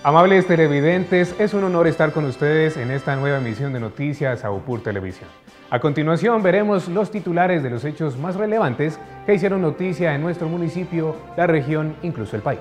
Amables televidentes, es un honor estar con ustedes en esta nueva emisión de Noticias Saopur Televisión. A continuación veremos los titulares de los hechos más relevantes que hicieron noticia en nuestro municipio, la región, incluso el país.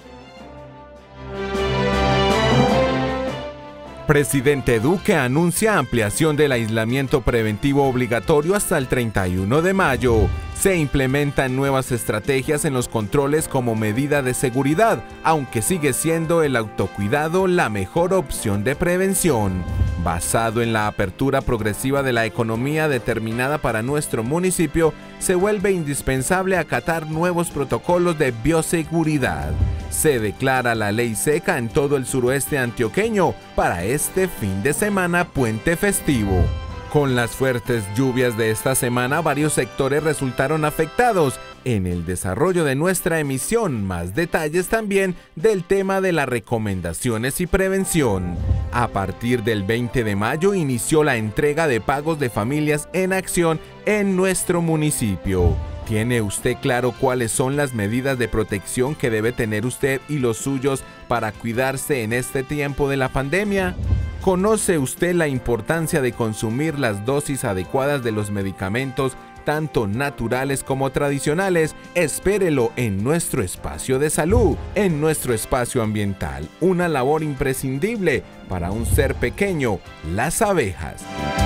Presidente Duque anuncia ampliación del aislamiento preventivo obligatorio hasta el 31 de mayo. Se implementan nuevas estrategias en los controles como medida de seguridad, aunque sigue siendo el autocuidado la mejor opción de prevención. Basado en la apertura progresiva de la economía determinada para nuestro municipio, se vuelve indispensable acatar nuevos protocolos de bioseguridad. Se declara la ley seca en todo el suroeste antioqueño para este fin de semana puente festivo. Con las fuertes lluvias de esta semana, varios sectores resultaron afectados. En el desarrollo de nuestra emisión, más detalles también del tema de las recomendaciones y prevención. A partir del 20 de mayo inició la entrega de pagos de familias en acción en nuestro municipio. ¿Tiene usted claro cuáles son las medidas de protección que debe tener usted y los suyos para cuidarse en este tiempo de la pandemia? ¿Conoce usted la importancia de consumir las dosis adecuadas de los medicamentos, tanto naturales como tradicionales? Espérelo en nuestro espacio de salud, en nuestro espacio ambiental, una labor imprescindible para un ser pequeño, las abejas.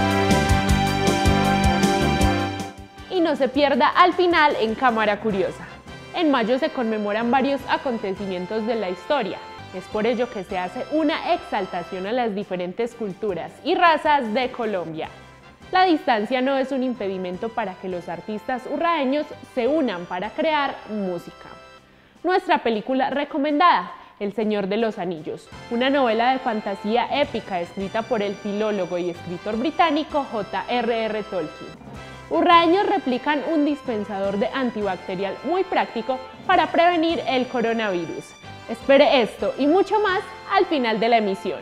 Y no se pierda al final en Cámara Curiosa. En mayo se conmemoran varios acontecimientos de la historia. Es por ello que se hace una exaltación a las diferentes culturas y razas de Colombia. La distancia no es un impedimento para que los artistas urraeños se unan para crear música. Nuestra película recomendada, El Señor de los Anillos, una novela de fantasía épica escrita por el filólogo y escritor británico J.R.R. Tolkien. Urraeños replican un dispensador de antibacterial muy práctico para prevenir el coronavirus. Espere esto y mucho más al final de la emisión.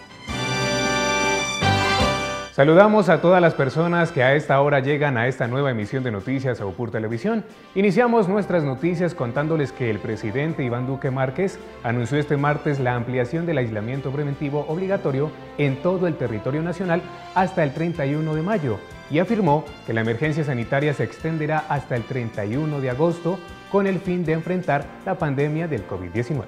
Saludamos a todas las personas que a esta hora llegan a esta nueva emisión de Noticias Saopur Televisión. Iniciamos nuestras noticias contándoles que el presidente Iván Duque Márquez anunció este martes la ampliación del aislamiento preventivo obligatorio en todo el territorio nacional hasta el 31 de mayo y afirmó que la emergencia sanitaria se extenderá hasta el 31 de agosto con el fin de enfrentar la pandemia del COVID-19.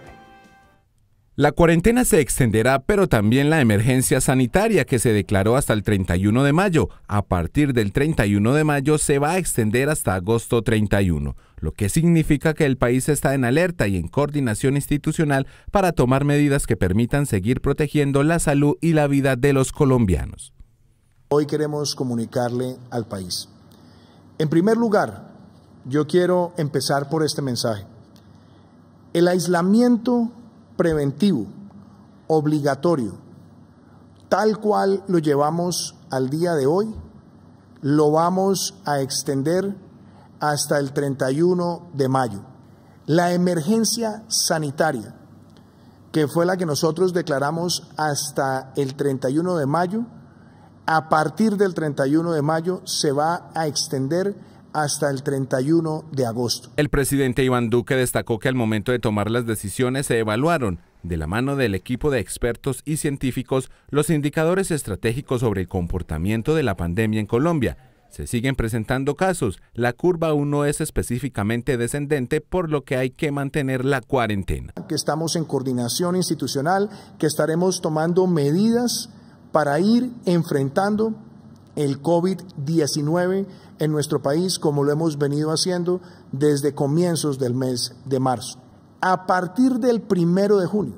La cuarentena se extenderá, pero también la emergencia sanitaria que se declaró hasta el 31 de mayo. A partir del 31 de mayo se va a extender hasta agosto 31, lo que significa que el país está en alerta y en coordinación institucional para tomar medidas que permitan seguir protegiendo la salud y la vida de los colombianos. Hoy queremos comunicarle al país. En primer lugar, yo quiero empezar por este mensaje. El aislamiento preventivo, obligatorio, tal cual lo llevamos al día de hoy, lo vamos a extender hasta el 31 de mayo. La emergencia sanitaria, que fue la que nosotros declaramos hasta el 31 de mayo, a partir del 31 de mayo se va a extender hasta el 31 de agosto. El presidente Iván Duque destacó que al momento de tomar las decisiones se evaluaron, de la mano del equipo de expertos y científicos, los indicadores estratégicos sobre el comportamiento de la pandemia en Colombia. Se siguen presentando casos, la curva aún no es específicamente descendente, por lo que hay que mantener la cuarentena. Que estamos en coordinación institucional, que estaremos tomando medidas para ir enfrentando el COVID-19 en nuestro país, como lo hemos venido haciendo desde comienzos del mes de marzo. A partir del 1 de junio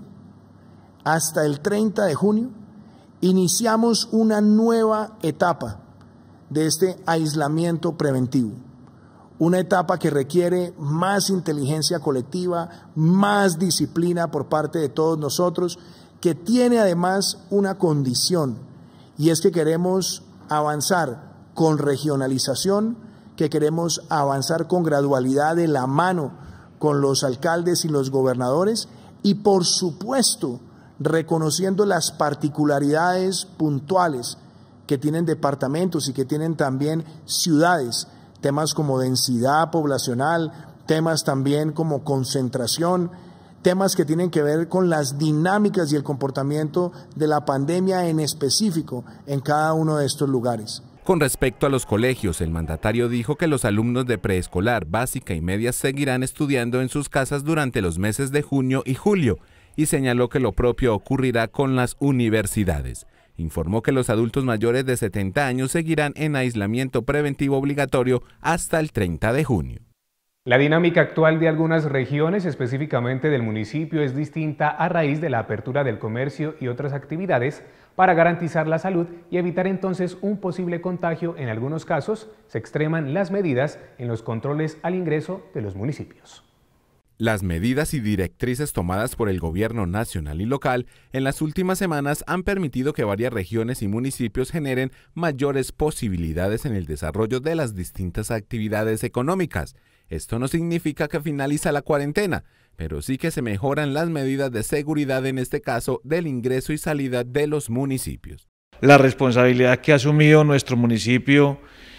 hasta el 30 de junio, iniciamos una nueva etapa de este aislamiento preventivo. Una etapa que requiere más inteligencia colectiva, más disciplina por parte de todos nosotros, que tiene además una condición, y es que queremos avanzar con regionalización, que queremos avanzar con gradualidad de la mano con los alcaldes y los gobernadores y, por supuesto, reconociendo las particularidades puntuales que tienen departamentos y que tienen también ciudades, temas como densidad poblacional, temas también como concentración temas que tienen que ver con las dinámicas y el comportamiento de la pandemia en específico en cada uno de estos lugares. Con respecto a los colegios, el mandatario dijo que los alumnos de preescolar, básica y media seguirán estudiando en sus casas durante los meses de junio y julio y señaló que lo propio ocurrirá con las universidades. Informó que los adultos mayores de 70 años seguirán en aislamiento preventivo obligatorio hasta el 30 de junio. La dinámica actual de algunas regiones, específicamente del municipio, es distinta a raíz de la apertura del comercio y otras actividades para garantizar la salud y evitar entonces un posible contagio. En algunos casos, se extreman las medidas en los controles al ingreso de los municipios. Las medidas y directrices tomadas por el gobierno nacional y local en las últimas semanas han permitido que varias regiones y municipios generen mayores posibilidades en el desarrollo de las distintas actividades económicas. Esto no significa que finaliza la cuarentena, pero sí que se mejoran las medidas de seguridad, en este caso del ingreso y salida de los municipios. La responsabilidad que ha asumido nuestro municipio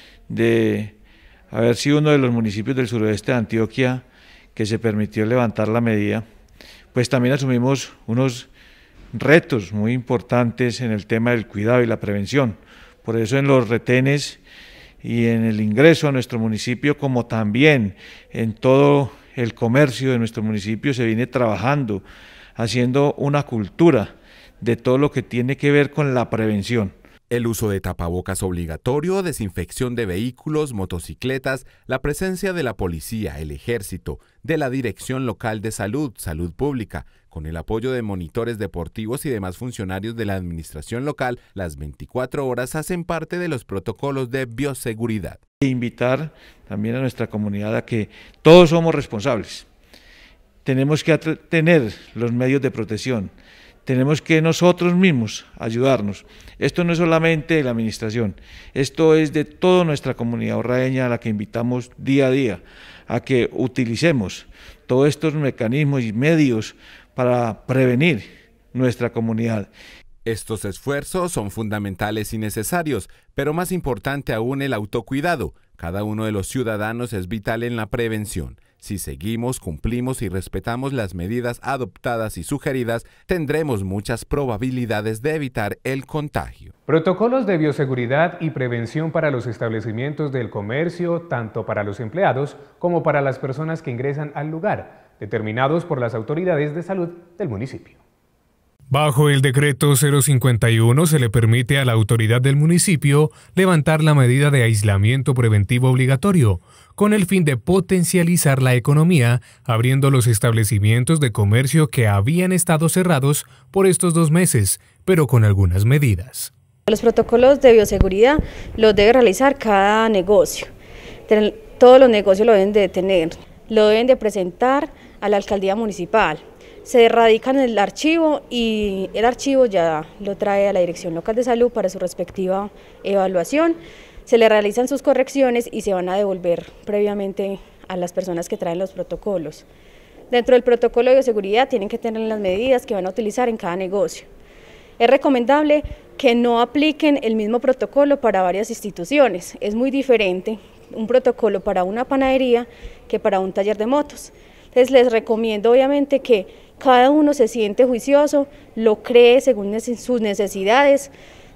de haber sido uno de los municipios del suroeste de Antioquia que se permitió levantar la medida, pues también asumimos unos retos muy importantes en el tema del cuidado y la prevención. Por eso en los retenes y en el ingreso a nuestro municipio, como también en todo el comercio de nuestro municipio, se viene trabajando, haciendo una cultura de todo lo que tiene que ver con la prevención. El uso de tapabocas obligatorio, desinfección de vehículos, motocicletas, la presencia de la policía, el ejército, de la Dirección Local de Salud, Salud Pública, con el apoyo de monitores deportivos y demás funcionarios de la administración local, las 24 horas hacen parte de los protocolos de bioseguridad. Invitar también a nuestra comunidad a que todos somos responsables. Tenemos que tener los medios de protección. Tenemos que nosotros mismos ayudarnos. Esto no es solamente de la administración, esto es de toda nuestra comunidad orraeña a la que invitamos día a día a que utilicemos todos estos mecanismos y medios para prevenir nuestra comunidad. Estos esfuerzos son fundamentales y necesarios, pero más importante aún el autocuidado. Cada uno de los ciudadanos es vital en la prevención. Si seguimos, cumplimos y respetamos las medidas adoptadas y sugeridas, tendremos muchas probabilidades de evitar el contagio. Protocolos de bioseguridad y prevención para los establecimientos del comercio, tanto para los empleados como para las personas que ingresan al lugar, determinados por las autoridades de salud del municipio. Bajo el decreto 051 se le permite a la autoridad del municipio levantar la medida de aislamiento preventivo obligatorio, con el fin de potencializar la economía, abriendo los establecimientos de comercio que habían estado cerrados por estos 2 meses, pero con algunas medidas. Los protocolos de bioseguridad los debe realizar cada negocio. Todos los negocios lo deben de tener, lo deben de presentar a la alcaldía municipal. Se radica en el archivo y el archivo ya lo trae a la Dirección Local de Salud para su respectiva evaluación. Se le realizan sus correcciones y se van a devolver previamente a las personas que traen los protocolos. Dentro del protocolo de bioseguridad tienen que tener las medidas que van a utilizar en cada negocio. Es recomendable que no apliquen el mismo protocolo para varias instituciones. Es muy diferente un protocolo para una panadería que para un taller de motos. Entonces les recomiendo obviamente que cada uno se siente juicioso, lo cree según sus necesidades.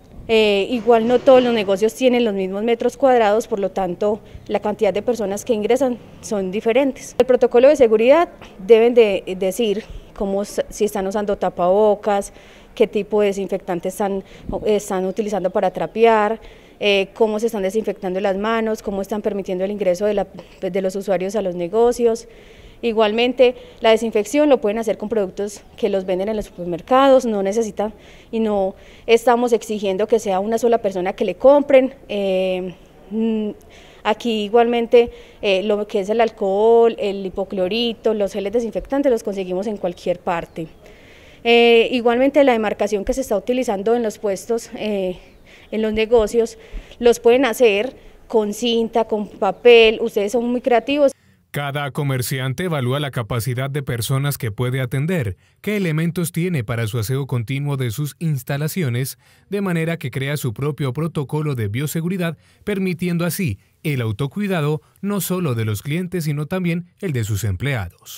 Igual no todos los negocios tienen los mismos metros cuadrados, por lo tanto la cantidad de personas que ingresan son diferentes. El protocolo de seguridad deben de decir si están usando tapabocas, qué tipo de desinfectantes están utilizando para trapear, cómo se están desinfectando las manos, cómo están permitiendo el ingreso de los usuarios a los negocios. Igualmente, la desinfección lo pueden hacer con productos que los venden en los supermercados, no necesitan y no estamos exigiendo que sea una sola persona que le compren. Aquí igualmente lo que es el alcohol, el hipoclorito, los geles desinfectantes los conseguimos en cualquier parte. Igualmente la demarcación que se está utilizando en los puestos, en los negocios, los pueden hacer con cinta, con papel, ustedes son muy creativos. Cada comerciante evalúa la capacidad de personas que puede atender, qué elementos tiene para su aseo continuo de sus instalaciones, de manera que crea su propio protocolo de bioseguridad, permitiendo así el autocuidado no solo de los clientes, sino también el de sus empleados.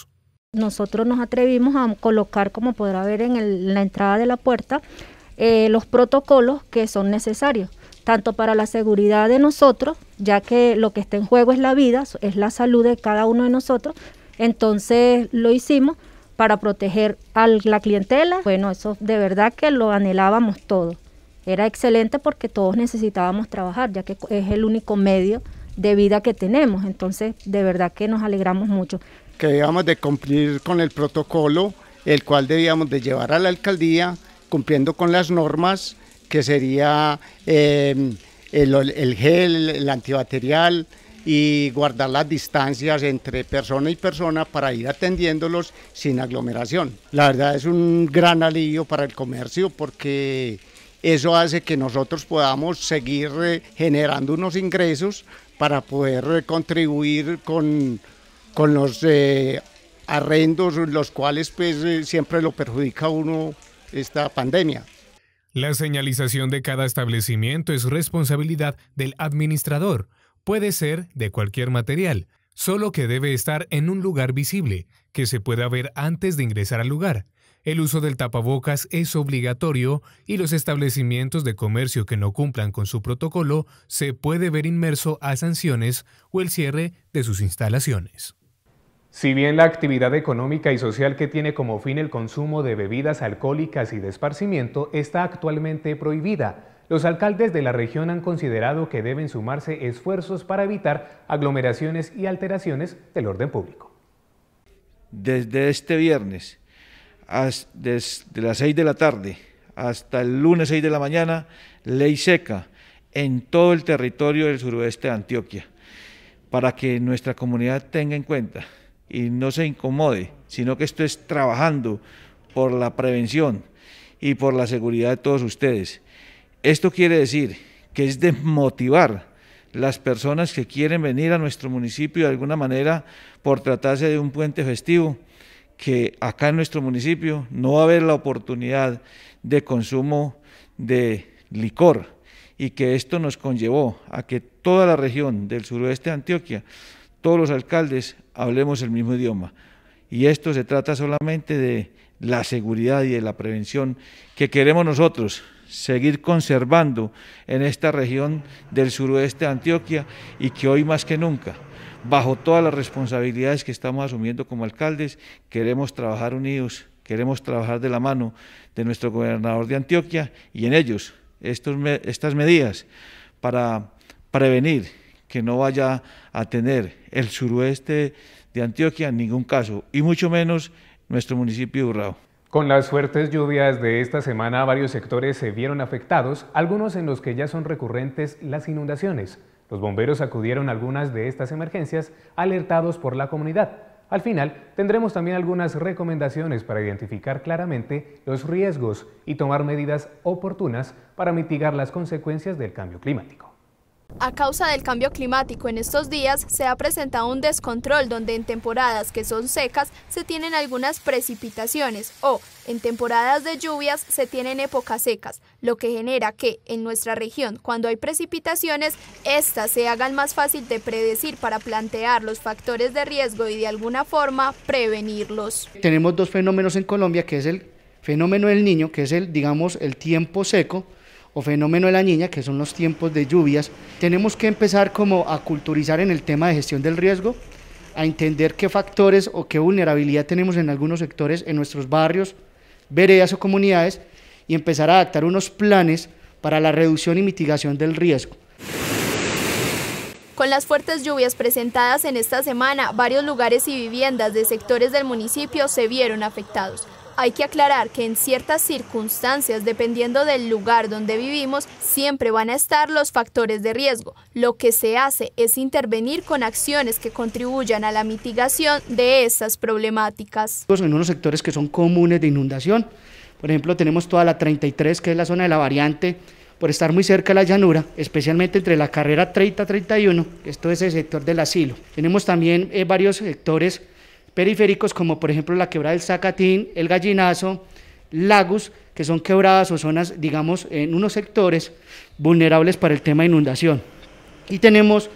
Nosotros nos atrevimos a colocar, como podrá ver en la entrada de la puerta, los protocolos que son necesarios, tanto para la seguridad de nosotros, ya que lo que está en juego es la vida, es la salud de cada uno de nosotros. Entonces lo hicimos para proteger a la clientela. Bueno, eso de verdad que lo anhelábamos todos. Era excelente porque todos necesitábamos trabajar, ya que es el único medio de vida que tenemos. Entonces, de verdad que nos alegramos mucho. Que debíamos de cumplir con el protocolo, el cual debíamos de llevar a la alcaldía, cumpliendo con las normas, que sería el gel, el antibacterial, y guardar las distancias entre persona y persona para ir atendiéndolos sin aglomeración. La verdad es un gran alivio para el comercio porque eso hace que nosotros podamos seguir generando unos ingresos para poder contribuir con los arrendos, los cuales pues siempre lo perjudica a uno esta pandemia. La señalización de cada establecimiento es responsabilidad del administrador. Puede ser de cualquier material, solo que debe estar en un lugar visible, que se pueda ver antes de ingresar al lugar. El uso del tapabocas es obligatorio y los establecimientos de comercio que no cumplan con su protocolo se puede ver inmerso a sanciones o el cierre de sus instalaciones. Si bien la actividad económica y social que tiene como fin el consumo de bebidas alcohólicas y de esparcimiento está actualmente prohibida, los alcaldes de la región han considerado que deben sumarse esfuerzos para evitar aglomeraciones y alteraciones del orden público. Desde este viernes, desde las 6 de la tarde hasta el lunes 6 de la mañana, ley seca en todo el territorio del suroeste de Antioquia, para que nuestra comunidad tenga en cuenta y no se incomode, sino que esto es trabajando por la prevención y por la seguridad de todos ustedes. Esto quiere decir que es de motivar las personas que quieren venir a nuestro municipio de alguna manera por tratarse de un puente festivo, que acá en nuestro municipio no va a haber la oportunidad de consumo de licor y que esto nos conllevó a que toda la región del suroeste de Antioquia, todos los alcaldes hablemos el mismo idioma. Y esto se trata solamente de la seguridad y de la prevención que queremos nosotros seguir conservando en esta región del suroeste de Antioquia y que hoy más que nunca, bajo todas las responsabilidades que estamos asumiendo como alcaldes, queremos trabajar unidos, queremos trabajar de la mano de nuestro gobernador de Antioquia y en ellos estas medidas para prevenir que no vaya a tener el suroeste de Antioquia en ningún caso, y mucho menos nuestro municipio de Urrao. Con las fuertes lluvias de esta semana, varios sectores se vieron afectados, algunos en los que ya son recurrentes las inundaciones. Los bomberos acudieron a algunas de estas emergencias, alertados por la comunidad. Al final, tendremos también algunas recomendaciones para identificar claramente los riesgos y tomar medidas oportunas para mitigar las consecuencias del cambio climático. A causa del cambio climático en estos días se ha presentado un descontrol donde en temporadas que son secas se tienen algunas precipitaciones o en temporadas de lluvias se tienen épocas secas, lo que genera que en nuestra región cuando hay precipitaciones estas se hagan más fácil de predecir para plantear los factores de riesgo y de alguna forma prevenirlos. Tenemos dos fenómenos en Colombia, que es el fenómeno del Niño, que es el tiempo seco, o fenómeno de la Niña, que son los tiempos de lluvias. Tenemos que empezar como a culturizar en el tema de gestión del riesgo, a entender qué factores o qué vulnerabilidad tenemos en algunos sectores, en nuestros barrios, veredas o comunidades, y empezar a adaptar unos planes para la reducción y mitigación del riesgo. Con las fuertes lluvias presentadas en esta semana, varios lugares y viviendas de sectores del municipio se vieron afectados. Hay que aclarar que en ciertas circunstancias, dependiendo del lugar donde vivimos, siempre van a estar los factores de riesgo. Lo que se hace es intervenir con acciones que contribuyan a la mitigación de estas problemáticas. En unos sectores que son comunes de inundación, por ejemplo, tenemos toda la 33, que es la zona de la variante, por estar muy cerca de la llanura, especialmente entre la carrera 30-31, esto es el sector del asilo. Tenemos también varios sectores periféricos como por ejemplo la quebrada del Zacatín, el Gallinazo, Lagos, que son quebradas o zonas, digamos, en unos sectores vulnerables para el tema de inundación. Y tenemos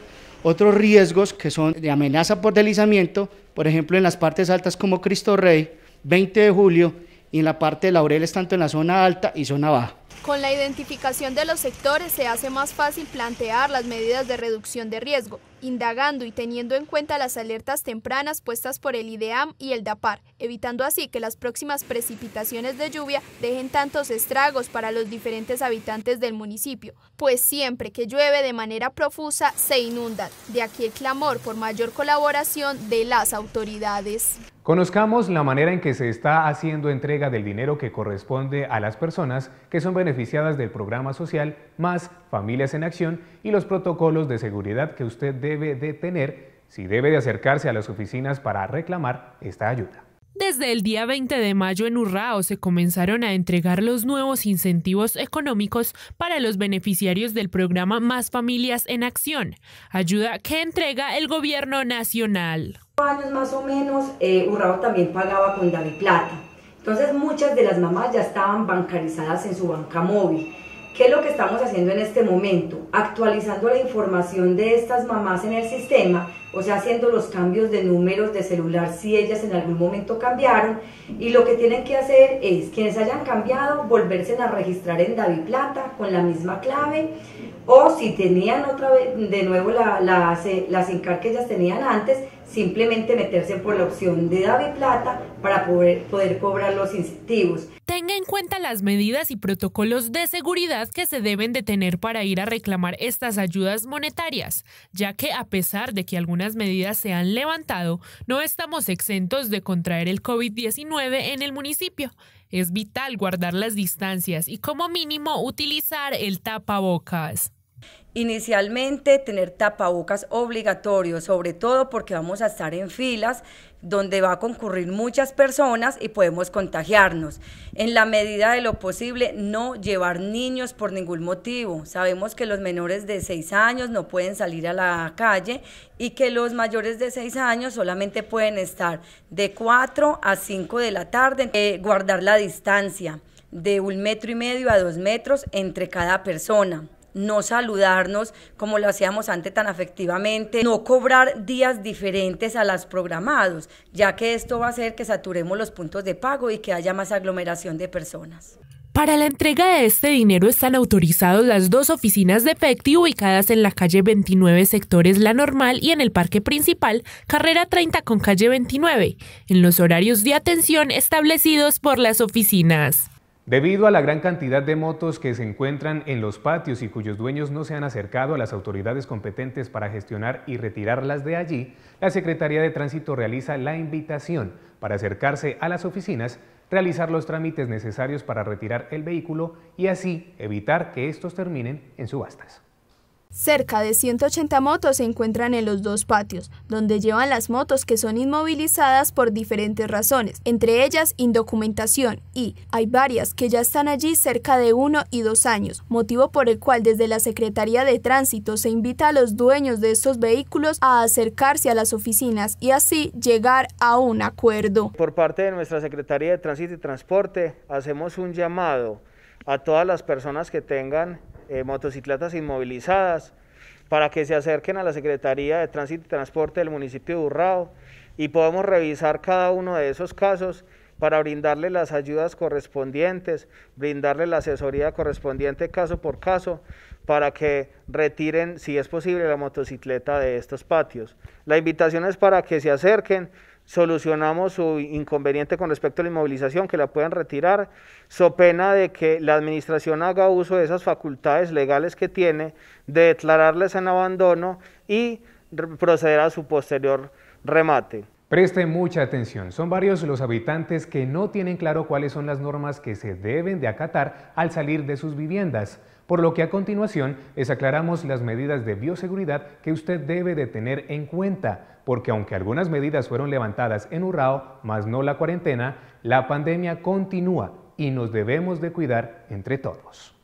Otros riesgos que son de amenaza por deslizamiento, por ejemplo en las partes altas como Cristo Rey, 20 de julio, y en la parte de Laureles, tanto en la zona alta y zona baja. Con la identificación de los sectores se hace más fácil plantear las medidas de reducción de riesgo, indagando y teniendo en cuenta las alertas tempranas puestas por el IDEAM y el DAPAR, evitando así que las próximas precipitaciones de lluvia dejen tantos estragos para los diferentes habitantes del municipio, pues siempre que llueve de manera profusa se inundan. De aquí el clamor por mayor colaboración de las autoridades. Conozcamos la manera en que se está haciendo entrega del dinero que corresponde a las personas que son beneficiadas del programa social Más Familias en Acción y los protocolos de seguridad que usted debe de tener si debe de acercarse a las oficinas para reclamar esta ayuda. Desde el día 20 de mayo en Urrao se comenzaron a entregar los nuevos incentivos económicos para los beneficiarios del programa Más Familias en Acción, ayuda que entrega el gobierno nacional. Años más o menos, Urrao también pagaba con DaviPlata. Entonces muchas de las mamás ya estaban bancarizadas en su banca móvil. ¿Qué es lo que estamos haciendo en este momento? Actualizando la información de estas mamás en el sistema, o sea, haciendo los cambios de números de celular si ellas en algún momento cambiaron, y lo que tienen que hacer es, quienes hayan cambiado, volverse a registrar en DaviPlata con la misma clave, o si tenían otra vez de nuevo la SINCAR que ellas tenían antes, simplemente meterse por la opción de DaviPlata para poder cobrar los incentivos. Tenga en cuenta las medidas y protocolos de seguridad que se deben de tener para ir a reclamar estas ayudas monetarias, ya que a pesar de que algunas medidas se han levantado, no estamos exentos de contraer el COVID-19 en el municipio. Es vital guardar las distancias y como mínimo utilizar el tapabocas. Inicialmente tener tapabocas obligatorio, sobre todo porque vamos a estar en filas donde va a concurrir muchas personas y podemos contagiarnos. En la medida de lo posible, no llevar niños por ningún motivo. Sabemos que los menores de 6 años no pueden salir a la calle y que los mayores de 6 años solamente pueden estar de 4 a 5 de la tarde. Guardar la distancia de 1,5 metros a 2 metros entre cada persona. No saludarnos como lo hacíamos antes tan afectivamente, no cobrar días diferentes a los programados, ya que esto va a hacer que saturemos los puntos de pago y que haya más aglomeración de personas. Para la entrega de este dinero están autorizados las 2 oficinas de Efecti ubicadas en la calle 29 sectores La Normal y en el parque principal, carrera 30 con calle 29, en los horarios de atención establecidos por las oficinas. Debido a la gran cantidad de motos que se encuentran en los patios y cuyos dueños no se han acercado a las autoridades competentes para gestionar y retirarlas de allí, la Secretaría de Tránsito realiza la invitación para acercarse a las oficinas, realizar los trámites necesarios para retirar el vehículo y así evitar que estos terminen en subastas. Cerca de 180 motos se encuentran en los 2 patios, donde llevan las motos que son inmovilizadas por diferentes razones, entre ellas indocumentación, y hay varias que ya están allí cerca de 1 y 2 años, motivo por el cual desde la Secretaría de Tránsito se invita a los dueños de estos vehículos a acercarse a las oficinas y así llegar a un acuerdo. Por parte de nuestra Secretaría de Tránsito y Transporte hacemos un llamado a todas las personas que tengan motocicletas inmovilizadas para que se acerquen a la Secretaría de Tránsito y Transporte del municipio de Urrao y podamos revisar cada uno de esos casos para brindarle las ayudas correspondientes, brindarle la asesoría correspondiente caso por caso para que retiren, si es posible, la motocicleta de estos patios. La invitación es para que se acerquen, solucionamos su inconveniente con respecto a la inmovilización, que la puedan retirar, so pena de que la administración haga uso de esas facultades legales que tiene de declararles en abandono y proceder a su posterior remate. Preste mucha atención, son varios los habitantes que no tienen claro cuáles son las normas que se deben de acatar al salir de sus viviendas, por lo que a continuación les aclaramos las medidas de bioseguridad que usted debe de tener en cuenta, porque aunque algunas medidas fueron levantadas en Urrao, más no la cuarentena, la pandemia continúa y nos debemos de cuidar entre todos.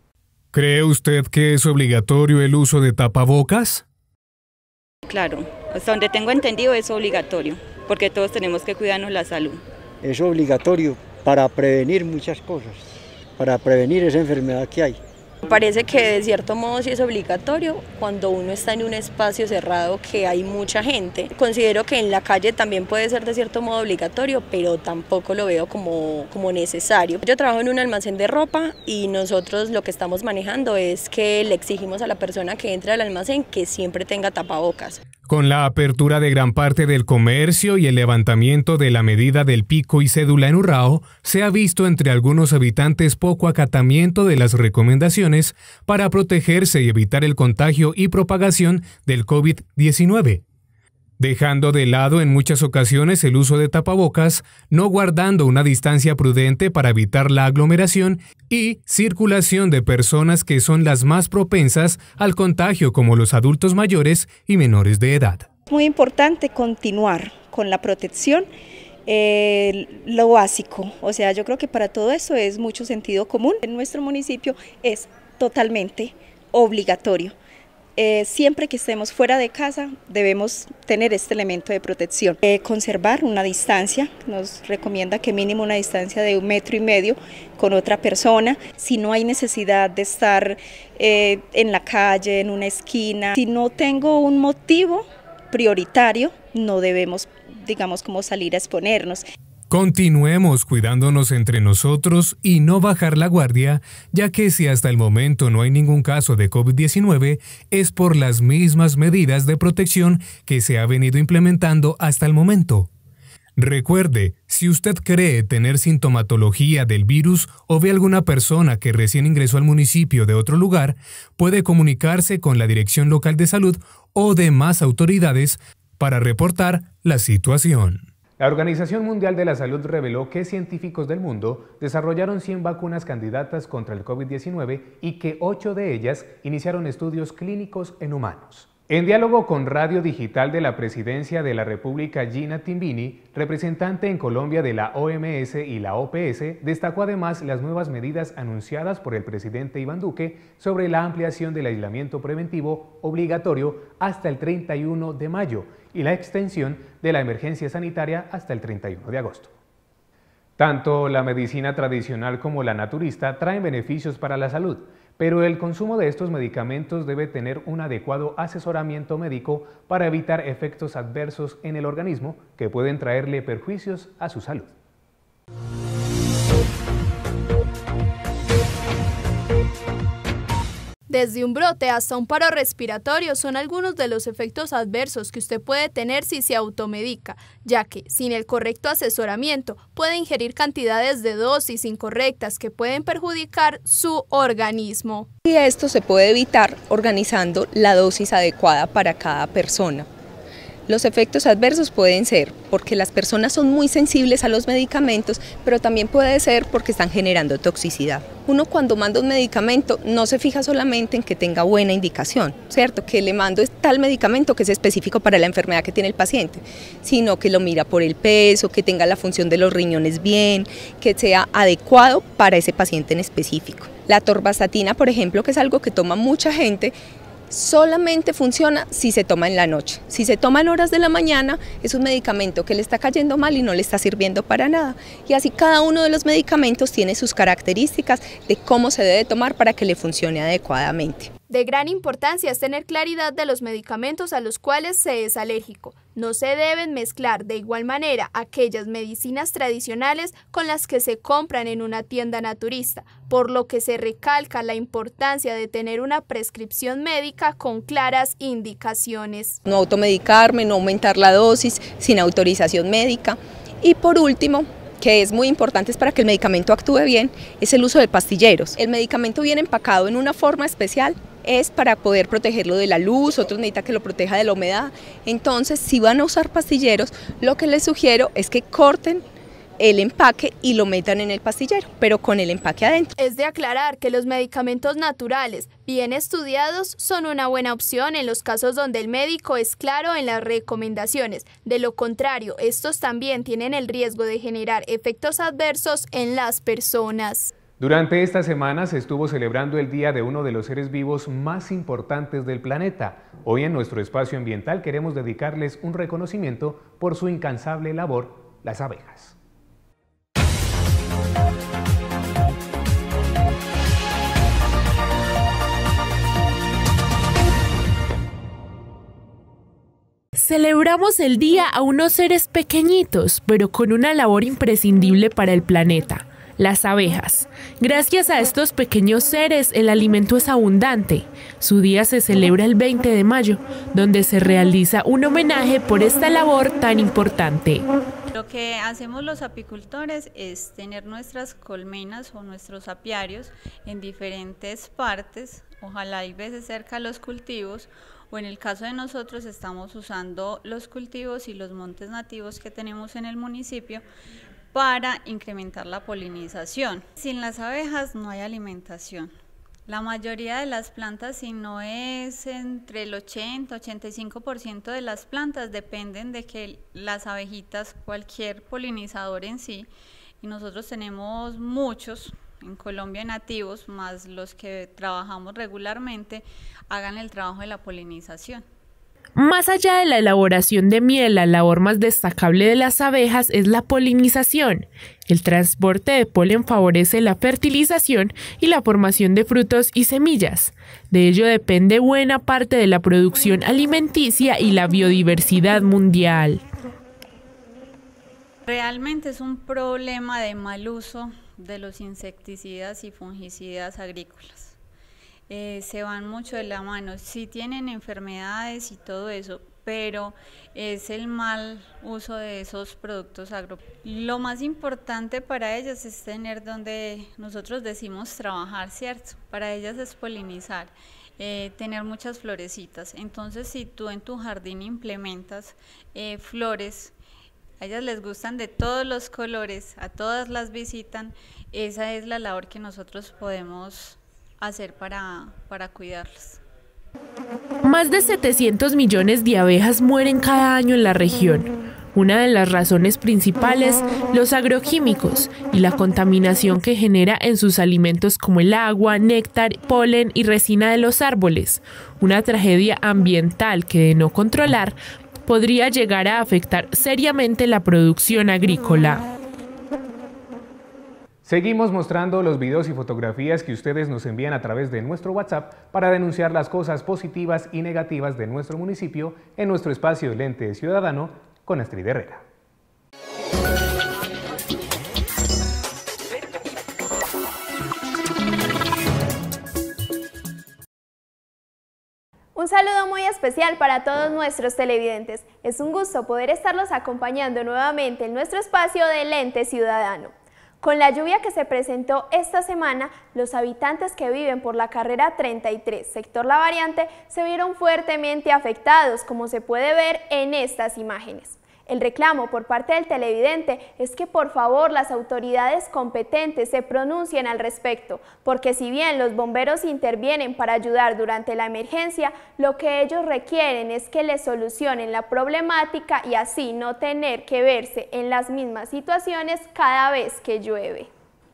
¿Cree usted que es obligatorio el uso de tapabocas? Claro, hasta donde tengo entendido es obligatorio, porque todos tenemos que cuidarnos la salud. Es obligatorio para prevenir muchas cosas, para prevenir esa enfermedad que hay. Parece que de cierto modo sí es obligatorio cuando uno está en un espacio cerrado que hay mucha gente. Considero que en la calle también puede ser de cierto modo obligatorio, pero tampoco lo veo como necesario. Yo trabajo en un almacén de ropa y nosotros lo que estamos manejando es que le exigimos a la persona que entre al almacén que siempre tenga tapabocas. Con la apertura de gran parte del comercio y el levantamiento de la medida del pico y cédula en Urrao, se ha visto entre algunos habitantes poco acatamiento de las recomendaciones para protegerse y evitar el contagio y propagación del COVID-19. Dejando de lado en muchas ocasiones el uso de tapabocas, no guardando una distancia prudente para evitar la aglomeración y circulación de personas que son las más propensas al contagio, como los adultos mayores y menores de edad. Es muy importante continuar con la protección, lo básico, o sea, yo creo que para todo eso es mucho sentido común. En nuestro municipio es totalmente obligatorio. Siempre que estemos fuera de casa debemos tener este elemento de protección. Conservar una distancia, nos recomienda que mínimo una distancia de 1,5 metros con otra persona. Si no hay necesidad de estar en la calle, en una esquina, si no tengo un motivo prioritario, no debemos, digamos, como salir a exponernos. Continuemos cuidándonos entre nosotros y no bajar la guardia, ya que si hasta el momento no hay ningún caso de COVID-19, es por las mismas medidas de protección que se ha venido implementando hasta el momento. Recuerde, si usted cree tener sintomatología del virus o ve alguna persona que recién ingresó al municipio de otro lugar, puede comunicarse con la Dirección Local de Salud o demás autoridades para reportar la situación. La Organización Mundial de la Salud reveló que científicos del mundo desarrollaron 100 vacunas candidatas contra el COVID-19 y que 8 de ellas iniciaron estudios clínicos en humanos. En diálogo con Radio Digital de la Presidencia de la República, Gina Timbini, representante en Colombia de la OMS y la OPS, destacó además las nuevas medidas anunciadas por el presidente Iván Duque sobre la ampliación del aislamiento preventivo obligatorio hasta el 31 de mayo y la extensión de la emergencia sanitaria hasta el 31 de agosto. Tanto la medicina tradicional como la naturista traen beneficios para la salud, pero el consumo de estos medicamentos debe tener un adecuado asesoramiento médico para evitar efectos adversos en el organismo que pueden traerle perjuicios a su salud. Desde un brote hasta un paro respiratorio son algunos de los efectos adversos que usted puede tener si se automedica, ya que, sin el correcto asesoramiento, puede ingerir cantidades de dosis incorrectas que pueden perjudicar su organismo. Y esto se puede evitar organizando la dosis adecuada para cada persona. Los efectos adversos pueden ser porque las personas son muy sensibles a los medicamentos, pero también puede ser porque están generando toxicidad. Uno cuando manda un medicamento no se fija solamente en que tenga buena indicación, ¿cierto? Que le mando tal medicamento que es específico para la enfermedad que tiene el paciente, sino que lo mira por el peso, que tenga la función de los riñones bien, que sea adecuado para ese paciente en específico. La atorvastatina, por ejemplo, que es algo que toma mucha gente, solamente funciona si se toma en la noche. Si se toma en horas de la mañana, es un medicamento que le está cayendo mal y no le está sirviendo para nada. Y así cada uno de los medicamentos tiene sus características de cómo se debe tomar para que le funcione adecuadamente. De gran importancia es tener claridad de los medicamentos a los cuales se es alérgico. No se deben mezclar de igual manera aquellas medicinas tradicionales con las que se compran en una tienda naturista, por lo que se recalca la importancia de tener una prescripción médica con claras indicaciones. No automedicarme, no aumentar la dosis sin autorización médica. Y por último, que es muy importante para que el medicamento actúe bien, es el uso de pastilleros. El medicamento viene empacado en una forma especial, es para poder protegerlo de la luz, otros necesitan que lo proteja de la humedad. Entonces, si van a usar pastilleros, lo que les sugiero es que corten el empaque y lo metan en el pastillero, pero con el empaque adentro. Es de aclarar que los medicamentos naturales, bien estudiados, son una buena opción en los casos donde el médico es claro en las recomendaciones. De lo contrario, estos también tienen el riesgo de generar efectos adversos en las personas. Durante esta semana se estuvo celebrando el Día de uno de los seres vivos más importantes del planeta. Hoy en nuestro espacio ambiental queremos dedicarles un reconocimiento por su incansable labor, las abejas. Celebramos el día a unos seres pequeñitos, pero con una labor imprescindible para el planeta, las abejas. Gracias a estos pequeños seres, el alimento es abundante. Su día se celebra el 20 de mayo, donde se realiza un homenaje por esta labor tan importante. Lo que hacemos los apicultores es tener nuestras colmenas o nuestros apiarios en diferentes partes, ojalá hay veces cerca a los cultivos, o en el caso de nosotros estamos usando los cultivos y los montes nativos que tenemos en el municipio para incrementar la polinización. Sin las abejas no hay alimentación. La mayoría de las plantas, si no es entre el 80-85% de las plantas, dependen de que las abejitas, cualquier polinizador en sí, y nosotros tenemos muchos en Colombia nativos, más los que trabajamos regularmente, hagan el trabajo de la polinización. Más allá de la elaboración de miel, la labor más destacable de las abejas es la polinización. El transporte de polen favorece la fertilización y la formación de frutos y semillas. De ello depende buena parte de la producción alimenticia y la biodiversidad mundial. Realmente es un problema de mal uso de los insecticidas y fungicidas agrícolas. Se van mucho de la mano, sí tienen enfermedades y todo eso, pero es el mal uso de esos productos agropecuarios. Lo más importante para ellas es tener donde nosotros decimos trabajar, ¿cierto? Para ellas es polinizar, tener muchas florecitas. Entonces, si tú en tu jardín implementas flores, a ellas les gustan de todos los colores, a todas las visitan, esa es la labor que nosotros podemos hacer para cuidarlos. Más de 700 millones de abejas mueren cada año en la región. Una de las razones principales, los agroquímicos y la contaminación que genera en sus alimentos como el agua, néctar, polen y resina de los árboles. Una tragedia ambiental que, de no controlar, podría llegar a afectar seriamente la producción agrícola. Seguimos mostrando los videos y fotografías que ustedes nos envían a través de nuestro WhatsApp para denunciar las cosas positivas y negativas de nuestro municipio en nuestro espacio Lente Ciudadano con Astrid Herrera. Un saludo muy especial para todos nuestros televidentes. Es un gusto poder estarlos acompañando nuevamente en nuestro espacio de Lente Ciudadano. Con la lluvia que se presentó esta semana, los habitantes que viven por la carrera 33, sector La Variante, se vieron fuertemente afectados, como se puede ver en estas imágenes. El reclamo por parte del televidente es que por favor las autoridades competentes se pronuncien al respecto, porque si bien los bomberos intervienen para ayudar durante la emergencia, lo que ellos requieren es que les solucionen la problemática y así no tener que verse en las mismas situaciones cada vez que llueve.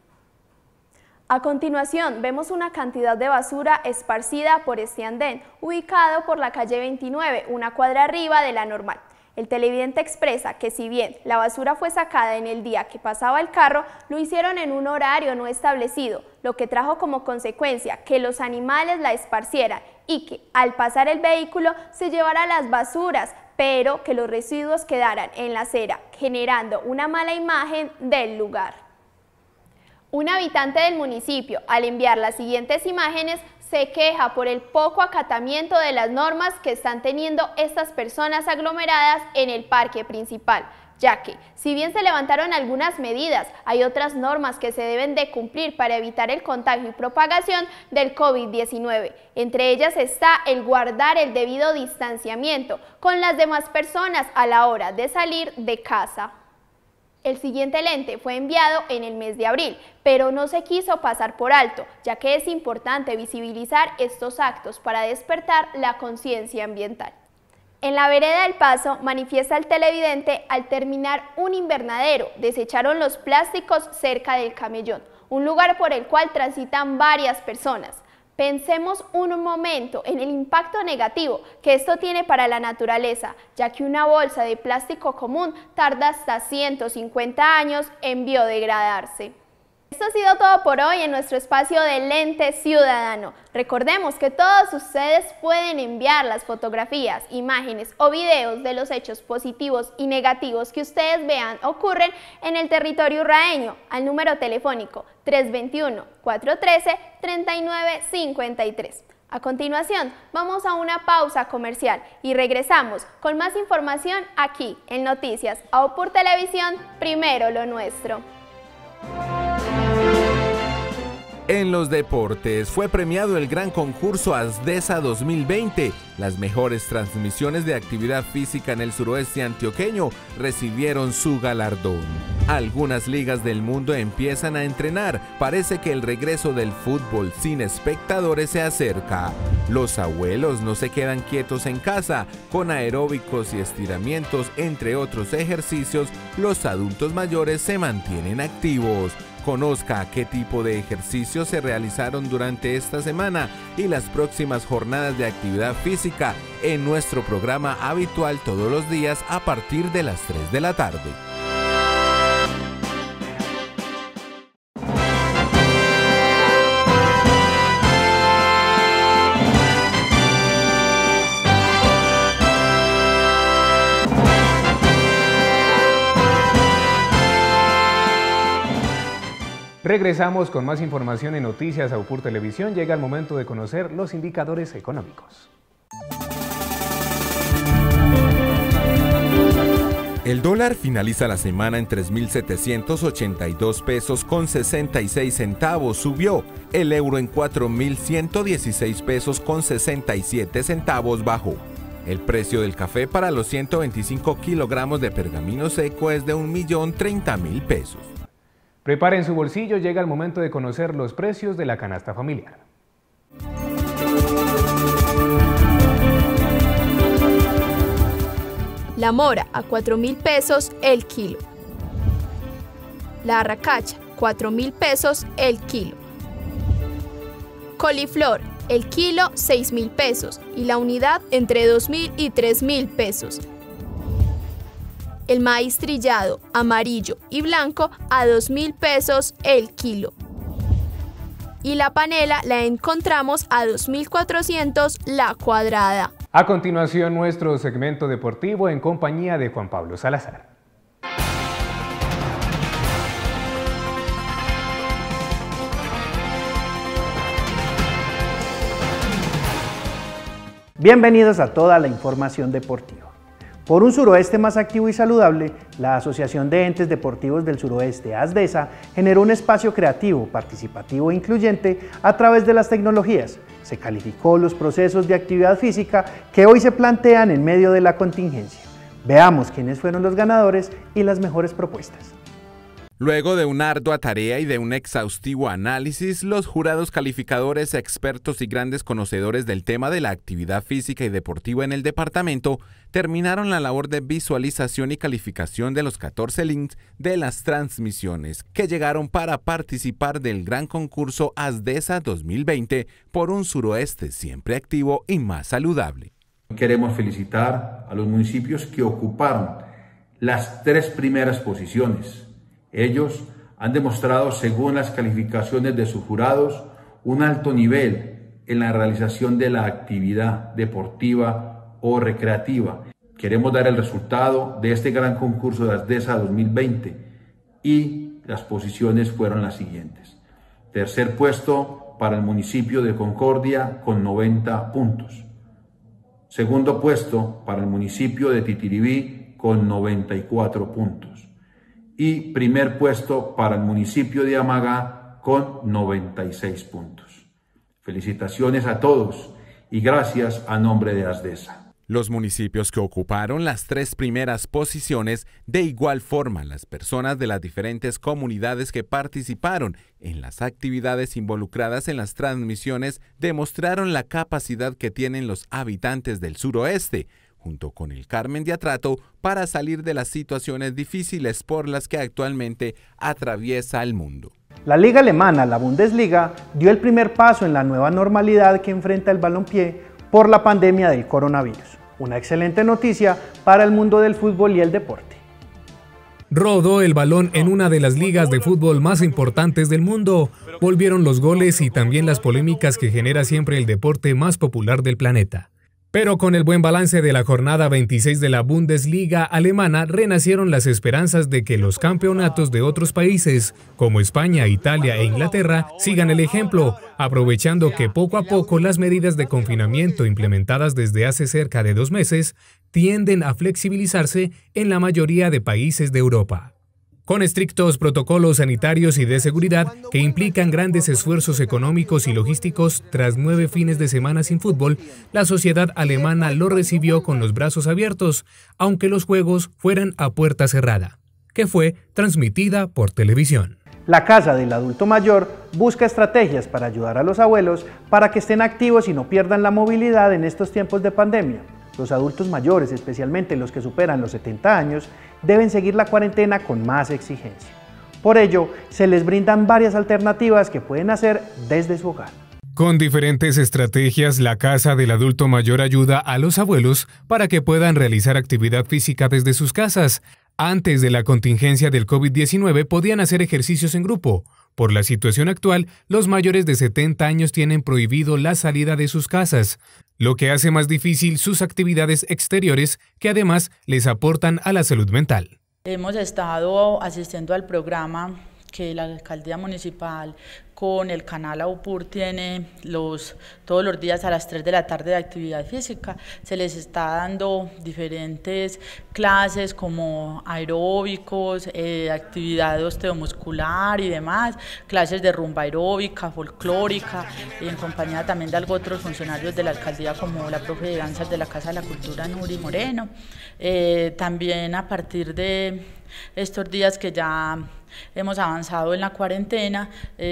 A continuación, vemos una cantidad de basura esparcida por este andén, ubicado por la calle 29, una cuadra arriba de la normal. El televidente expresa que si bien la basura fue sacada en el día que pasaba el carro, lo hicieron en un horario no establecido, lo que trajo como consecuencia que los animales la esparcieran y que al pasar el vehículo se llevara las basuras, pero que los residuos quedaran en la acera, generando una mala imagen del lugar. Un habitante del municipio, al enviar las siguientes imágenes, se queja por el poco acatamiento de las normas que están teniendo estas personas aglomeradas en el parque principal, ya que, si bien se levantaron algunas medidas, hay otras normas que se deben de cumplir para evitar el contagio y propagación del COVID-19. Entre ellas está el guardar el debido distanciamiento con las demás personas a la hora de salir de casa. El siguiente lente fue enviado en el mes de abril, pero no se quiso pasar por alto, ya que es importante visibilizar estos actos para despertar la conciencia ambiental. En la vereda del Paso, manifiesta el televidente, al terminar un invernadero, desecharon los plásticos cerca del camellón, un lugar por el cual transitan varias personas. Pensemos un momento en el impacto negativo que esto tiene para la naturaleza, ya que una bolsa de plástico común tarda hasta 150 años en biodegradarse. Esto ha sido todo por hoy en nuestro espacio de Lente Ciudadano. Recordemos que todos ustedes pueden enviar las fotografías, imágenes o videos de los hechos positivos y negativos que ustedes vean ocurren en el territorio urraeño al número telefónico 321-413-3953. A continuación, vamos a una pausa comercial y regresamos con más información aquí en Noticias AOPUR Televisión, primero lo nuestro. En los deportes fue premiado el gran concurso ASDESA 2020. Las mejores transmisiones de actividad física en el suroeste antioqueño recibieron su galardón. Algunas ligas del mundo empiezan a entrenar. Parece que el regreso del fútbol sin espectadores se acerca. Los abuelos no se quedan quietos en casa. Con aeróbicos y estiramientos, entre otros ejercicios, los adultos mayores se mantienen activos. Conozca qué tipo de ejercicios se realizaron durante esta semana y las próximas jornadas de actividad física en nuestro programa habitual todos los días a partir de las 3 de la tarde. Regresamos con más información en Noticias AOPUR Televisión. Llega el momento de conocer los indicadores económicos. El dólar finaliza la semana en 3.782 pesos con 66 centavos, subió. El euro en 4.116 pesos con 67 centavos, bajó. El precio del café para los 125 kilogramos de pergamino seco es de 1.030.000 pesos. Preparen su bolsillo, llega el momento de conocer los precios de la canasta familiar. La mora a 4.000 pesos el kilo. La arracacha, 4.000 pesos el kilo. Coliflor, el kilo, 6.000 pesos y la unidad entre 2.000 y 3.000 pesos. El maíz trillado, amarillo y blanco a 2.000 pesos el kilo. Y la panela la encontramos a 2.400 la cuadrada. A continuación, nuestro segmento deportivo en compañía de Juan Pablo Salazar. Bienvenidos a toda la información deportiva. Por un suroeste más activo y saludable, la Asociación de Entes Deportivos del Suroeste, ASDESA, generó un espacio creativo, participativo e incluyente a través de las tecnologías. Se calificó los procesos de actividad física que hoy se plantean en medio de la contingencia. Veamos quiénes fueron los ganadores y las mejores propuestas. Luego de una ardua tarea y de un exhaustivo análisis, los jurados calificadores, expertos y grandes conocedores del tema de la actividad física y deportiva en el departamento terminaron la labor de visualización y calificación de los 14 links de las transmisiones que llegaron para participar del gran concurso ASDESA 2020 por un suroeste siempre activo y más saludable. Queremos felicitar a los municipios que ocuparon las 3 primeras posiciones. Ellos han demostrado, según las calificaciones de sus jurados, un alto nivel en la realización de la actividad deportiva o recreativa. Queremos dar el resultado de este gran concurso de ASDESA 2020 y las posiciones fueron las siguientes. Tercer puesto para el municipio de Concordia con 90 puntos. Segundo puesto para el municipio de Titiribí con 94 puntos. Y primer puesto para el municipio de Amagá con 96 puntos. Felicitaciones a todos y gracias a nombre de ASDESA. Los municipios que ocuparon las 3 primeras posiciones, de igual forma las personas de las diferentes comunidades que participaron en las actividades involucradas en las transmisiones, demostraron la capacidad que tienen los habitantes del suroeste, junto con el Carmen de Atrato, para salir de las situaciones difíciles por las que actualmente atraviesa el mundo. La liga alemana, la Bundesliga, dio el primer paso en la nueva normalidad que enfrenta el balompié por la pandemia del coronavirus. Una excelente noticia para el mundo del fútbol y el deporte. Rodó el balón en una de las ligas de fútbol más importantes del mundo. Volvieron los goles y también las polémicas que genera siempre el deporte más popular del planeta. Pero con el buen balance de la jornada 26 de la Bundesliga alemana, renacieron las esperanzas de que los campeonatos de otros países, como España, Italia e Inglaterra, sigan el ejemplo, aprovechando que poco a poco las medidas de confinamiento implementadas desde hace cerca de 2 meses tienden a flexibilizarse en la mayoría de países de Europa. Con estrictos protocolos sanitarios y de seguridad que implican grandes esfuerzos económicos y logísticos, tras 9 fines de semana sin fútbol, la sociedad alemana lo recibió con los brazos abiertos, aunque los juegos fueran a puerta cerrada, que fue transmitida por televisión. La Casa del Adulto Mayor busca estrategias para ayudar a los abuelos para que estén activos y no pierdan la movilidad en estos tiempos de pandemia. Los adultos mayores, especialmente los que superan los 70 años, deben seguir la cuarentena con más exigencia. Por ello, se les brindan varias alternativas que pueden hacer desde su hogar. Con diferentes estrategias, la Casa del Adulto Mayor ayuda a los abuelos para que puedan realizar actividad física desde sus casas. Antes de la contingencia del COVID-19 podían hacer ejercicios en grupo. Por la situación actual, los mayores de 70 años tienen prohibido la salida de sus casas, lo que hace más difícil sus actividades exteriores que además les aportan a la salud mental. Hemos estado asistiendo al programa que la alcaldía municipal con el canal AUPUR tiene todos los días a las 3 de la tarde de actividad física. Se les está dando diferentes clases como aeróbicos, actividad osteomuscular y demás, clases de rumba aeróbica, folclórica, en compañía también de otros funcionarios de la alcaldía como la profe de danzas de la Casa de la Cultura Nuri Moreno. También a partir de estos días que ya hemos avanzado en la cuarentena,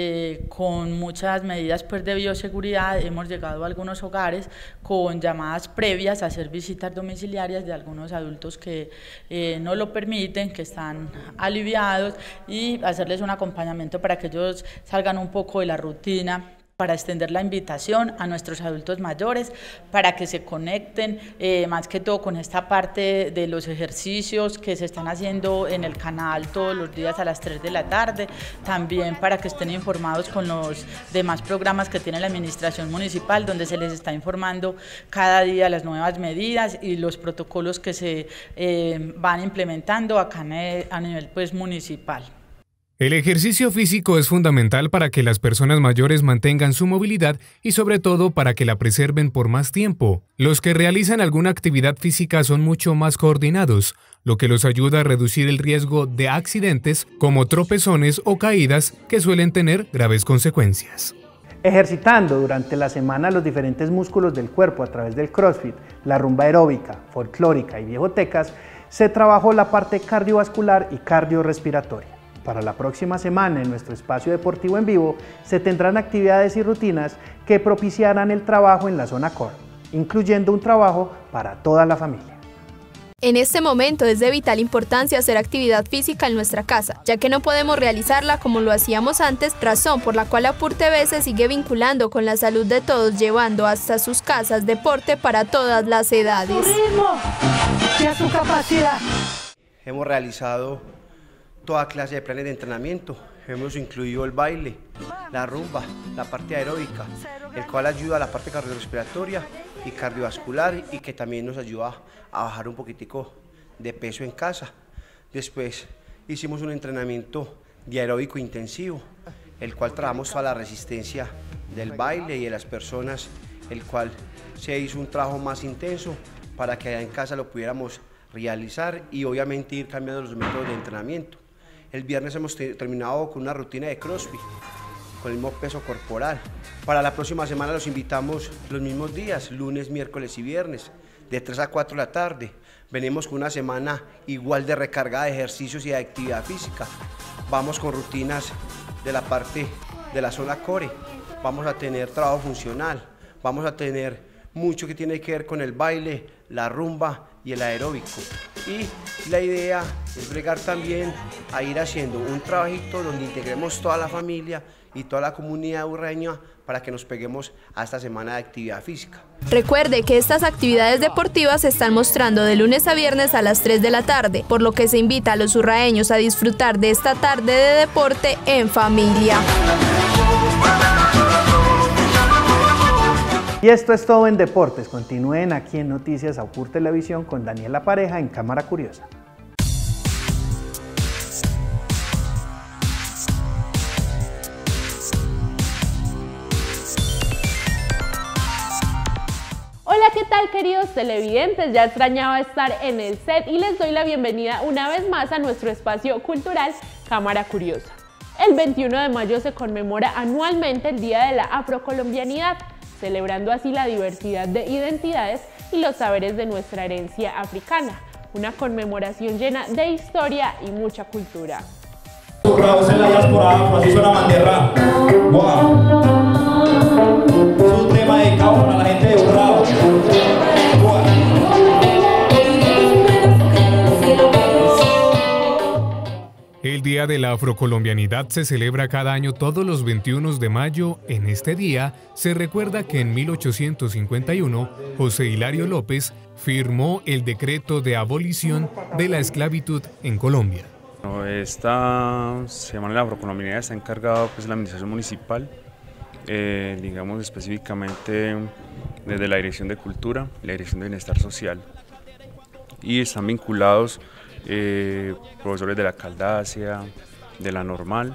con muchas medidas de bioseguridad, hemos llegado a algunos hogares con llamadas previas a hacer visitas domiciliarias de algunos adultos que no lo permiten, que están aliviados, y hacerles un acompañamiento para que ellos salgan un poco de la rutina, para extender la invitación a nuestros adultos mayores para que se conecten, más que todo con esta parte de los ejercicios que se están haciendo en el canal todos los días a las 3 de la tarde, también para que estén informados con los demás programas que tiene la administración municipal, donde se les está informando cada día las nuevas medidas y los protocolos que se van implementando acá a nivel municipal. El ejercicio físico es fundamental para que las personas mayores mantengan su movilidad y sobre todo para que la preserven por más tiempo. Los que realizan alguna actividad física son mucho más coordinados, lo que los ayuda a reducir el riesgo de accidentes como tropezones o caídas que suelen tener graves consecuencias. Ejercitando durante la semana los diferentes músculos del cuerpo a través del CrossFit, la rumba aeróbica, folclórica y viejotecas, se trabajó la parte cardiovascular y cardiorrespiratoria. Para la próxima semana en nuestro espacio deportivo en vivo se tendrán actividades y rutinas que propiciarán el trabajo en la zona core, incluyendo un trabajo para toda la familia. En este momento es de vital importancia hacer actividad física en nuestra casa, ya que no podemos realizarla como lo hacíamos antes, razón por la cual AUPUR TV se sigue vinculando con la salud de todos, llevando hasta sus casas deporte para todas las edades. ¡A su ritmo y a su capacidad! Hemos realizado toda clase de planes de entrenamiento, hemos incluido el baile, la rumba, la parte aeróbica, el cual ayuda a la parte cardiorrespiratoria y cardiovascular y que también nos ayuda a bajar un poquitico de peso en casa. Después hicimos un entrenamiento de aeróbico intensivo, el cual trabajamos toda la resistencia del baile y de las personas, el cual se hizo un trabajo más intenso para que allá en casa lo pudiéramos realizar y obviamente ir cambiando los métodos de entrenamiento. El viernes hemos terminado con una rutina de CrossFit, con el mismo peso corporal. Para la próxima semana los invitamos los mismos días, lunes, miércoles y viernes, de 3 a 4 de la tarde. Venimos con una semana igual de recargada de ejercicios y de actividad física. Vamos con rutinas de la parte de la zona core. Vamos a tener trabajo funcional, vamos a tener mucho que tiene que ver con el baile, la rumba y el aeróbico. y la idea es bregar también a ir haciendo un trabajito donde integremos toda la familia y toda la comunidad urreña para que nos peguemos a esta semana de actividad física. Recuerde que estas actividades deportivas se están mostrando de lunes a viernes a las 3 de la tarde, por lo que se invita a los urraeños a disfrutar de esta tarde de deporte en familia. Y esto es todo en deportes. Continúen aquí en Noticias Aupur Televisión con Daniela Pareja en Cámara Curiosa. Hola, ¿qué tal, queridos televidentes? Ya extrañaba estar en el set y les doy la bienvenida una vez más a nuestro espacio cultural Cámara Curiosa. El 21 de mayo se conmemora anualmente el Día de la Afrocolombianidad, celebrando así la diversidad de identidades y los saberes de nuestra herencia africana. Una conmemoración llena de historia y mucha cultura. Urraos en la diáspora afro, así suena Manderra. Wow. Es un tema dedicado para la gente de Urrao. El Día de la Afrocolombianidad se celebra cada año todos los 21 de mayo. En este día se recuerda que en 1851 José Hilario López firmó el decreto de abolición de la esclavitud en Colombia. Esta Semana de la Afrocolombianidad está encargada pues, la administración municipal, digamos específicamente desde la Dirección de Cultura y la Dirección de Bienestar Social, y están vinculados profesores de la Caldacia, de la Normal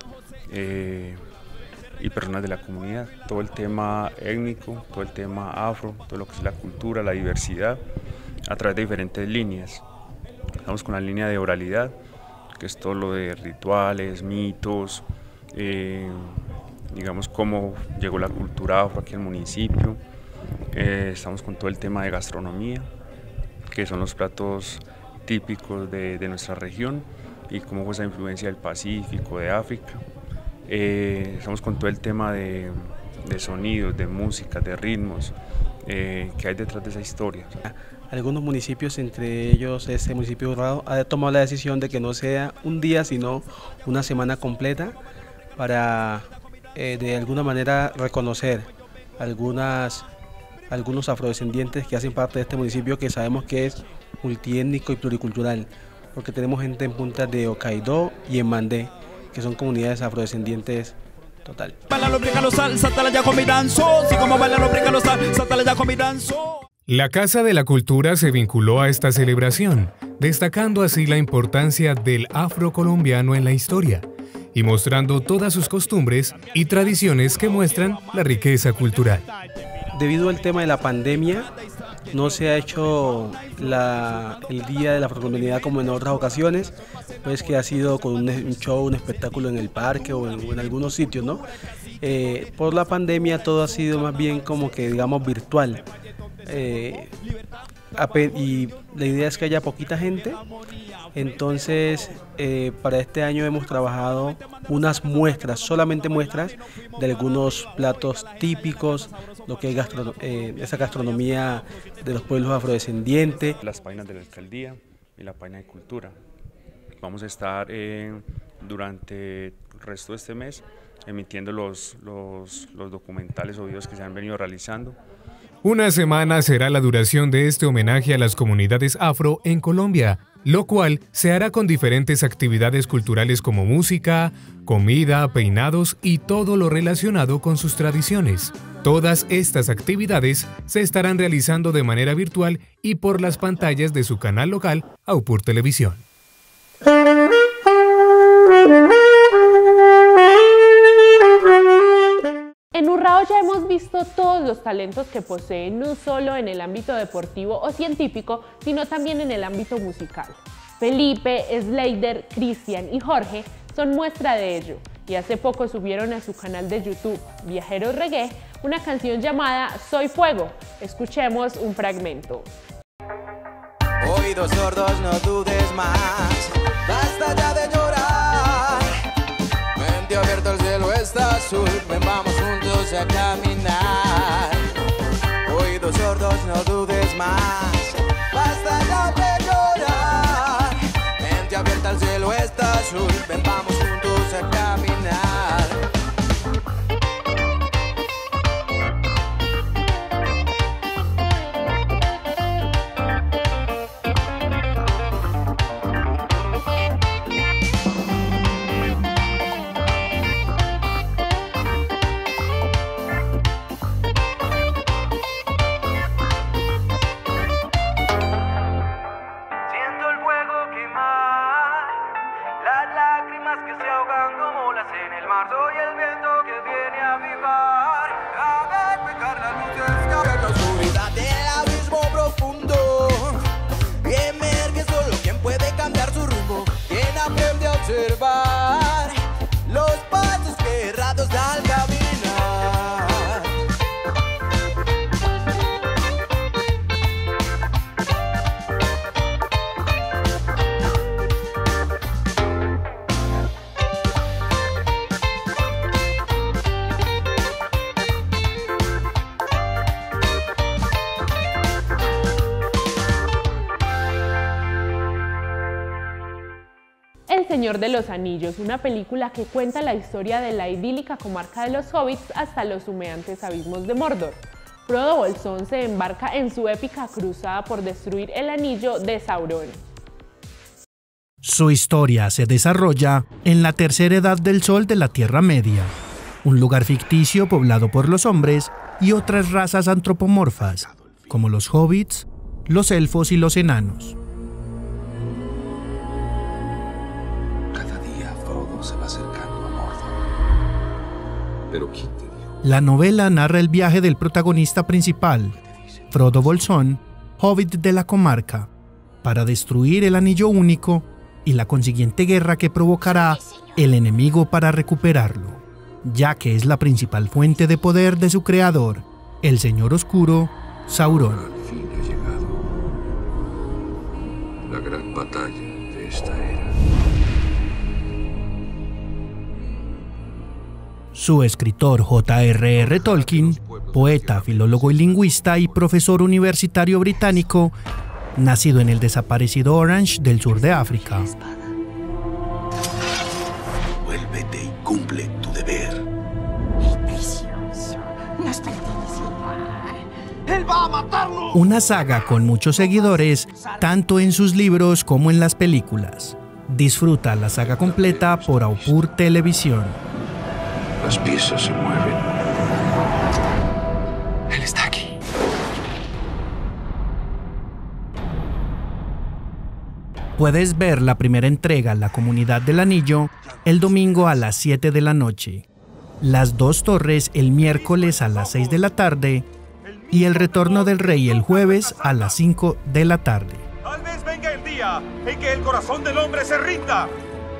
y personas de la comunidad. Todo el tema étnico, todo el tema afro, todo lo que es la cultura, la diversidad, a través de diferentes líneas. Estamos con la línea de oralidad, que es todo lo de rituales, mitos, digamos cómo llegó la cultura afro aquí al municipio. Estamos con todo el tema de gastronomía, que son los platos típicos de nuestra región y cómo fue esa influencia del Pacífico, de África. Estamos con todo el tema de sonidos, de música, de ritmos, que hay detrás de esa historia. Algunos municipios, entre ellos este municipio de Urrao, ha tomado la decisión de que no sea un día, sino una semana completa para de alguna manera reconocer algunos afrodescendientes que hacen parte de este municipio, que sabemos que es multiétnico y pluricultural, porque tenemos gente en puntas de Hokkaido y en Mandé, que son comunidades afrodescendientes total. La Casa de la Cultura se vinculó a esta celebración, destacando así la importancia del afrocolombiano en la historia y mostrando todas sus costumbres y tradiciones que muestran la riqueza cultural. Debido al tema de la pandemia, no se ha hecho el Día de la Afrocolombianidad como en otras ocasiones, pues que ha sido con un show, un espectáculo en el parque o en algunos sitios, ¿no? Por la pandemia todo ha sido más bien como que digamos virtual. Y la idea es que haya poquita gente, entonces para este año hemos trabajado unas muestras, solamente muestras de algunos platos típicos, lo que es esa gastronomía de los pueblos afrodescendientes. Las páginas de la alcaldía y la página de cultura. Vamos a estar durante el resto de este mes emitiendo los documentales o videos que se han venido realizando. Una semana será la duración de este homenaje a las comunidades afro en Colombia, lo cual se hará con diferentes actividades culturales como música, comida, peinados y todo lo relacionado con sus tradiciones. Todas estas actividades se estarán realizando de manera virtual y por las pantallas de su canal local, Aupur Televisión. En Urrao ya hemos visto todos los talentos que poseen, no solo en el ámbito deportivo o científico, sino también en el ámbito musical. Felipe, Sleider, Cristian y Jorge son muestra de ello, y hace poco subieron a su canal de YouTube, Viajeros Reggae, una canción llamada Soy Fuego. Escuchemos un fragmento. Oídos sordos, no dudes más, basta ya de llorar. Mente abierta, el cielo está azul, ven vamos juntos a caminar. Oídos sordos, no dudes más, basta ya de llorar. hasta el cielo está azul. Ven, vamos juntos a caminar. Observar los pasos que errados al caminar. El Señor de los Anillos, una película que cuenta la historia de la idílica comarca de los hobbits hasta los humeantes abismos de Mordor. Frodo Bolsón se embarca en su épica cruzada por destruir el anillo de Sauron. Su historia se desarrolla en la tercera edad del Sol de la Tierra Media, un lugar ficticio poblado por los hombres y otras razas antropomorfas, como los hobbits, los elfos y los enanos. Se va acercando a Mordor. Pero ¿quién te dijo? La novela narra el viaje del protagonista principal, Frodo Bolsón, hobbit de la comarca, para destruir el Anillo Único y la consiguiente guerra que provocará el enemigo para recuperarlo, ya que es la principal fuente de poder de su creador, el Señor Oscuro, Sauron. Al fin ha llegado la gran batalla de esta era. Su escritor J.R.R. Tolkien, poeta, filólogo y lingüista y profesor universitario británico, nacido en el desaparecido Orange del sur de África. Vuélvete y cumple tu deber. Es precioso. Nos pertenece igual. ¡Él va a matarnos! Una saga con muchos seguidores, tanto en sus libros como en las películas. Disfruta la saga completa por Aupur Televisión. Las piezas se mueven. Él está aquí. Puedes ver la primera entrega, La Comunidad del Anillo, el domingo a las 7 de la noche, Las Dos Torres el miércoles a las 6 de la tarde y El Retorno del Rey el jueves a las 5 de la tarde. Tal vez venga el día en que el corazón del hombre se rinda.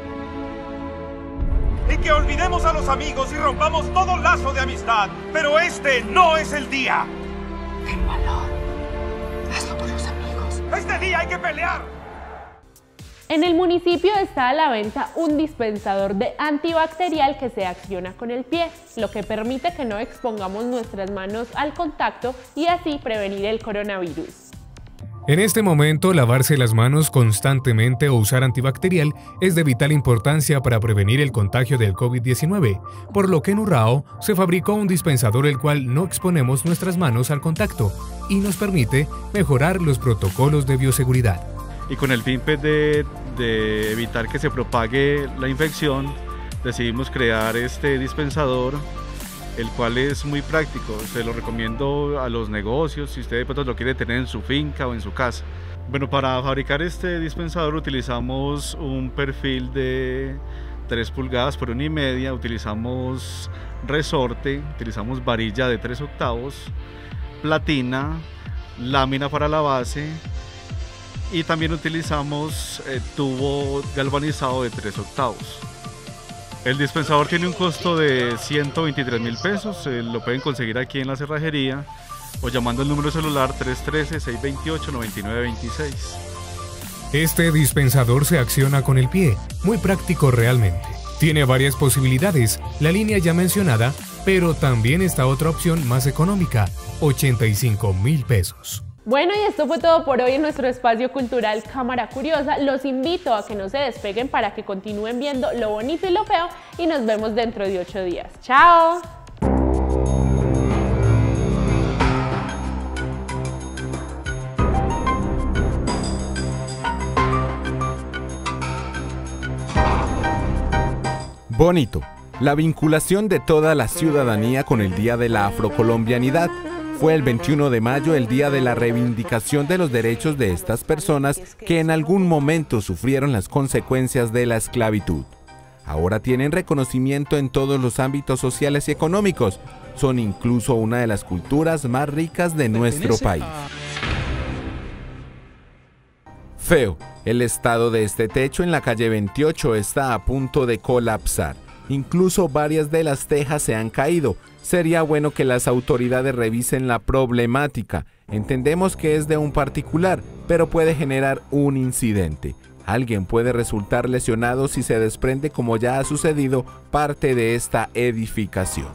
Y que olvidemos a los amigos y rompamos todo lazo de amistad. Pero este no es el día. Ten valor. Hazlo por los amigos. Este día hay que pelear. En el municipio está a la venta un dispensador de antibacterial que se acciona con el pie, lo que permite que no expongamos nuestras manos al contacto y así prevenir el coronavirus. En este momento, lavarse las manos constantemente o usar antibacterial es de vital importancia para prevenir el contagio del COVID-19, por lo que en Urrao se fabricó un dispensador el cual no exponemos nuestras manos al contacto y nos permite mejorar los protocolos de bioseguridad. Y con el fin de evitar que se propague la infección, decidimos crear este dispensador, el cual es muy práctico. Se lo recomiendo a los negocios si usted de pronto lo quiere tener en su finca o en su casa. Bueno, para fabricar este dispensador utilizamos un perfil de 3 pulgadas por 1,5, utilizamos resorte, utilizamos varilla de 3/8, platina, lámina para la base y también utilizamos tubo galvanizado de 3/8. El dispensador tiene un costo de 123.000 pesos, lo pueden conseguir aquí en la cerrajería o llamando el número celular 313-628-9926. Este dispensador se acciona con el pie, muy práctico realmente. Tiene varias posibilidades, la línea ya mencionada, pero también está otra opción más económica, 85.000 pesos. Bueno, y esto fue todo por hoy en nuestro espacio cultural Cámara Curiosa. Los invito a que no se despeguen para que continúen viendo lo bonito y lo feo y nos vemos dentro de 8 días. ¡Chao! Bonito. La vinculación de toda la ciudadanía con el Día de la Afrocolombianidad. Fue el 21 de mayo el día de la reivindicación de los derechos de estas personas que en algún momento sufrieron las consecuencias de la esclavitud. Ahora tienen reconocimiento en todos los ámbitos sociales y económicos. Son incluso una de las culturas más ricas de nuestro país. Feo. El estado de este techo en la calle 28 está a punto de colapsar. Incluso varias de las tejas se han caído. Sería bueno que las autoridades revisen la problemática. Entendemos que es de un particular, pero puede generar un incidente. Alguien puede resultar lesionado si se desprende, como ya ha sucedido, parte de esta edificación.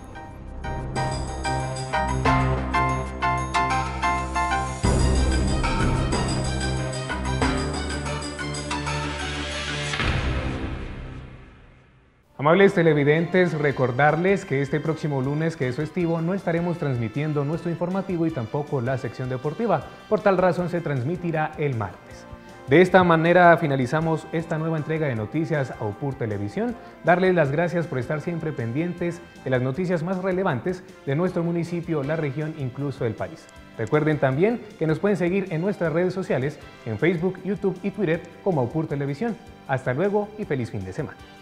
Amables televidentes, recordarles que este próximo lunes, que es festivo, no estaremos transmitiendo nuestro informativo y tampoco la sección deportiva. Por tal razón se transmitirá el martes. De esta manera finalizamos esta nueva entrega de noticias a UPUR Televisión. Darles las gracias por estar siempre pendientes de las noticias más relevantes de nuestro municipio, la región, incluso del país. Recuerden también que nos pueden seguir en nuestras redes sociales, en Facebook, YouTube y Twitter como UPUR Televisión. Hasta luego y feliz fin de semana.